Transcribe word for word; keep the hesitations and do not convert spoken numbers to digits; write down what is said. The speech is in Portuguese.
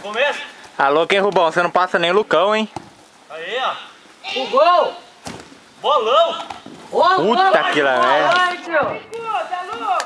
Começa. Alô, quem, Rubão? Você não passa nem Lucão, hein? Aí, ó. O gol! Bolão. Ô, Puta gol! que lá, Boa né? noite, tio. Tá louco?